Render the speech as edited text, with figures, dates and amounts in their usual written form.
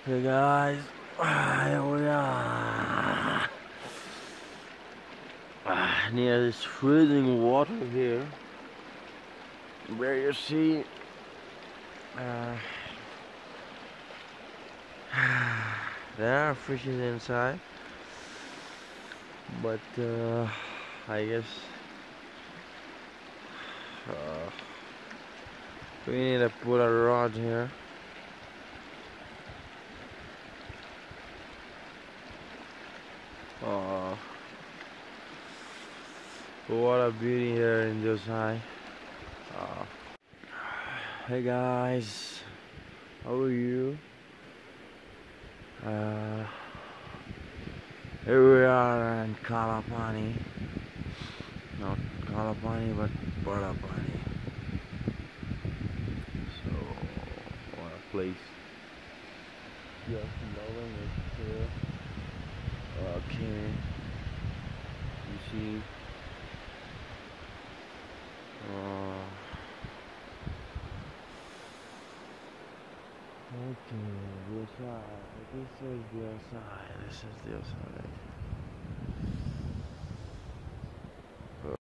Hey guys, here we are near this freezing water here, where you see there are fishes inside, but I guess we need to put a rod here. Oh, what a beauty here in Deosai. Hey guys, how are you? Here we are in Kalapani. Not Kalapani, but Balram. So, what a place. Just loving it here. Okay. You see. Okay, Deosai. This is Deosai.